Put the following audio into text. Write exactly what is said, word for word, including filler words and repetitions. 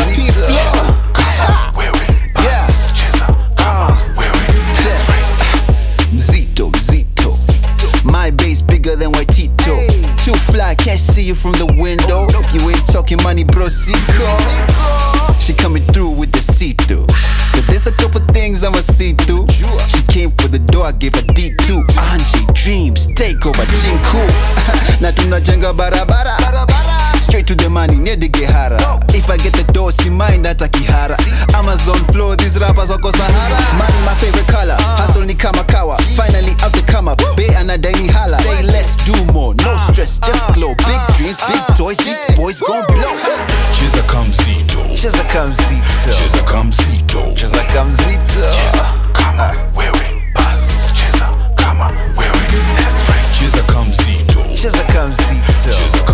mzito. Cheza kama wewe, bas. Cheza kama wewe, that's right. Mzito, mzito. My bass bigger than Waitito. Too fly, can't see you from the window. You ain't talking money, bro, Siko. She coming through with the see-through. So there's a couple things I'ma see through. She came for the door, I gave her D two. Angie Dreams, take over Chinku. Na tunajenga barabara. Straight to the money, near the Gehara. If I get the door, see mind hata Kihara. Amazon flow, these rappers wako Sahara. Money my favorite color, hustle ni kama kawa. Finally out the come up, Bay and a daily holla. Say less, do more, no stress, just glow. Big dreams, big toys, these boys gon' blow. Cheza kama mzito. Cheza kama mzito. Cheza kama mzito. Cheza kama mzito. Cheza kama wewe, bas. Cheza kama wewe, that's right. Cheza kama mzito. Cheza kama mzito. Cheza